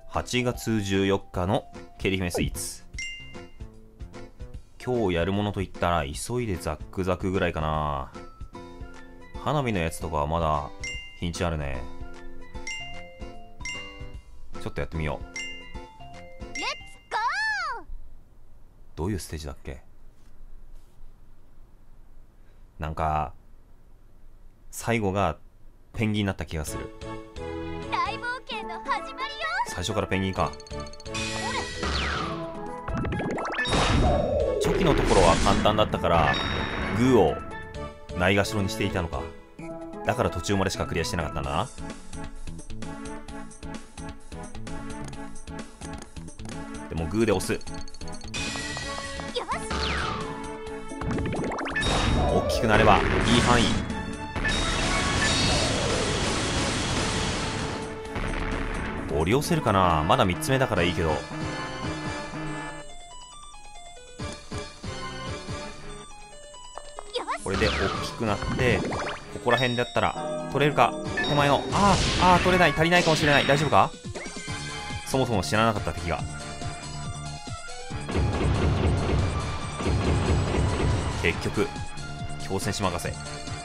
8月14日のケリ姫スイーツ。今日やるものといったら急いでザックザクぐらいかな。花火のやつとかはまだ日にちあるね。ちょっとやってみよう。 レッツゴー。 どういうステージだっけ。なんか最後がペンギンになった気がする。 大冒険の始まりよ。 最初からペンギンか。初期のところは簡単だったからグーをないがしろにしていたのか。だから途中までしかクリアしてなかったんだな。でもグーで押す。 よし。 大きくなればいい範囲。折り寄せるかな。まだ3つ目だからいいけど。これで大きくなってここら辺だったら取れるか。手前の取れない。足りないかもしれない。大丈夫か。そもそも知らなかった敵が。結局強戦士任せ。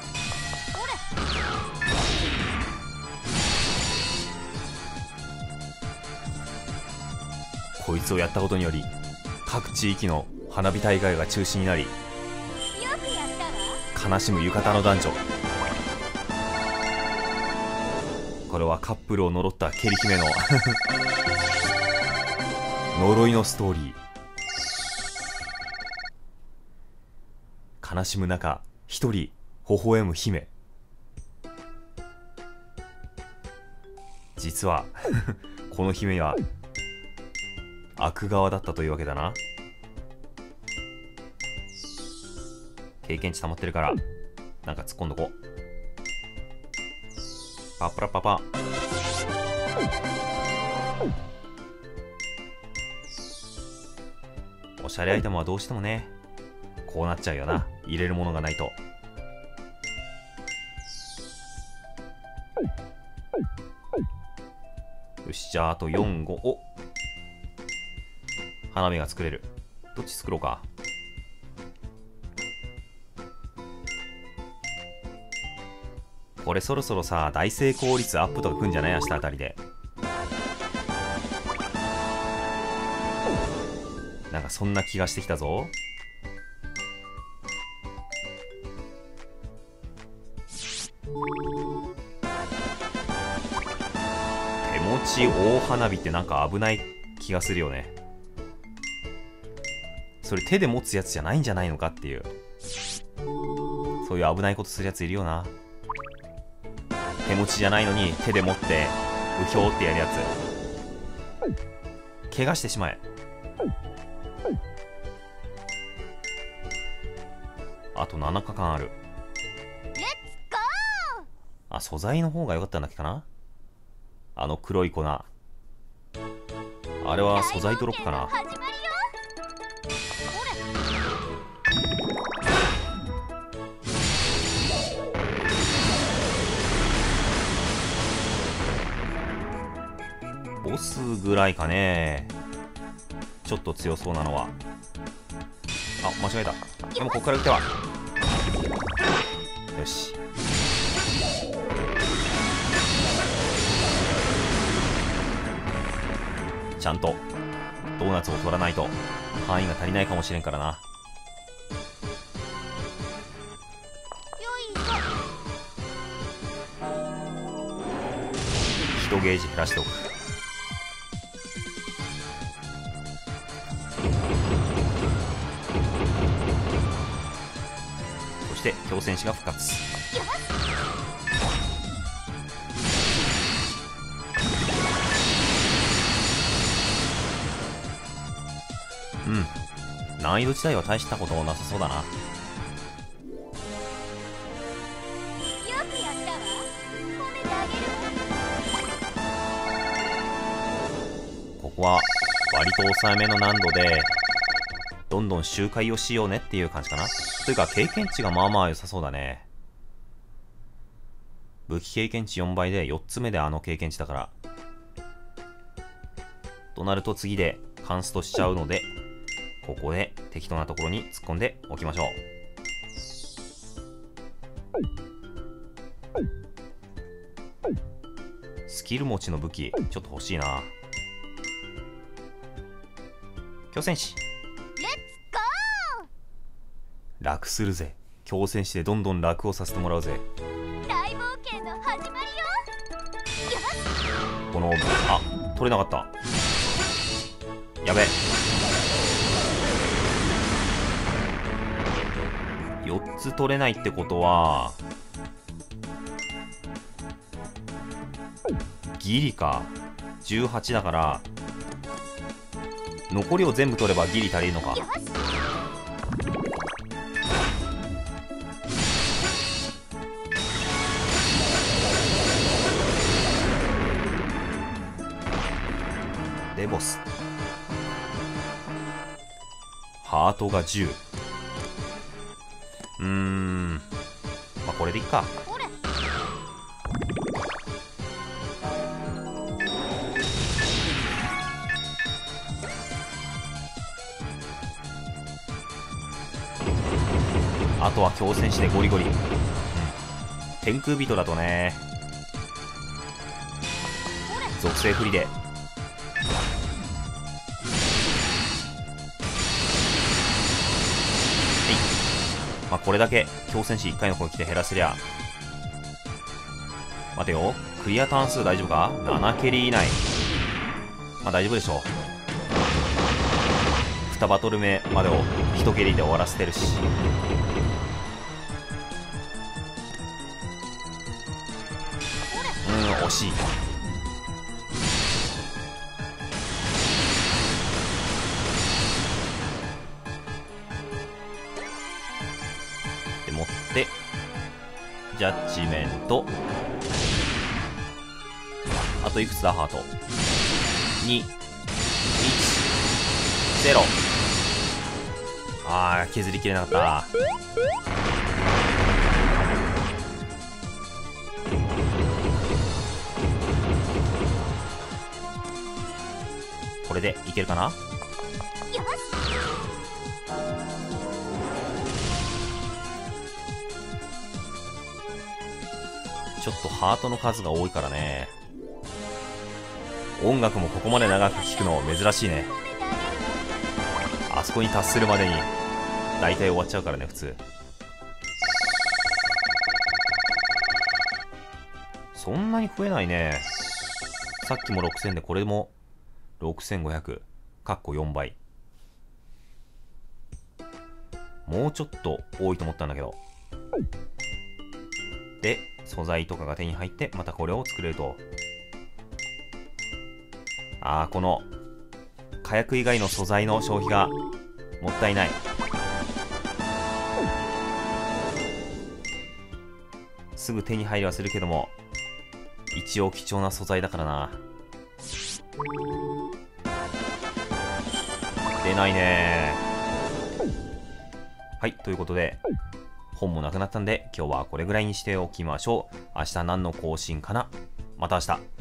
こいつをやったことにより各地域の花火大会が中止になり、悲しむ浴衣の男女。これはカップルを呪ったケリ姫の呪いのストーリー。悲しむ中一人微笑む姫。実はこの姫は悪側だったというわけだな。経験値溜まってるからなんか突っ込んどこう。パッパラパパ。おしゃれアイテムはどうしてもねこうなっちゃうよな。入れるものがないと。よし、じゃああと4、5。お、花火が作れる。どっち作ろうか。これそろそろさ大成功率アップとかくんじゃない。明日あたりでなんかそんな気がしてきたぞ。手持ち大花火ってなんか危ない気がするよね。それ手で持つやつじゃないんじゃないのかっていう、そういう危ないことするやついるよな。手持ちじゃないのに手で持ってうひょーってやるやつ。怪我してしまえ。あと7日間ある。素材の方が良かったんだっけかな。あの黒い粉、あれは素材ドロップかな。ボスぐらいかね。ちょっと強そうなのは。間違えた。でもここから打てはよし。ちゃんとドーナツを取らないと範囲が足りないかもしれんからな。1ゲージ減らしておく。そして強戦士が復活。難易度自体は大したことなさそうだな。ここは割と抑えめの難度でどんどん周回をしようねっていう感じかな。というか経験値がまあまあ良さそうだね。武器経験値4倍で4つ目であの経験値だからとなると次でカンストしちゃうので、ここで適当なところに突っ込んでおきましょう。スキル持ちの武器ちょっと欲しいな。強戦士レッツゴー。 楽するぜ。強戦士でどんどん楽をさせてもらうぜ。 大冒険の始まりよ。よし。 このあ、取れなかった。やべえ。4つ取れないってことはギリか。18だから残りを全部取ればギリ足りるのか。 よし。 デボスハートが10。まあこれでいっか。 ほれ。 あとは強戦士でゴリゴリ。天空人だとね、属性不利でまあこれだけ強戦士1回の攻撃で減らせりゃ。待てよ、クリアターン数大丈夫か。7蹴り以内。まあ大丈夫でしょう。2バトル目までを1蹴りで終わらせてるし。惜しい。でもってジャッジメント。あといくつだハート。2、1、0。あー、削りきれなかった。これでいけるかな。 よし。 ちょっとハートの数が多いからね。音楽もここまで長く聴くの珍しいね。あそこに達するまでに大体終わっちゃうからね、普通。そんなに増えないね。さっきも6000で、これも6500かっこ4倍。もうちょっと多いと思ったんだけど。で素材とかが手に入ってまたこれを作れると。あー、この火薬以外の素材の消費がもったいない。すぐ手に入りはするけども一応貴重な素材だからな。出ないね。はい、ということで本もなくなったんで今日はこれぐらいにしておきましょう。明日何の更新かな。また明日。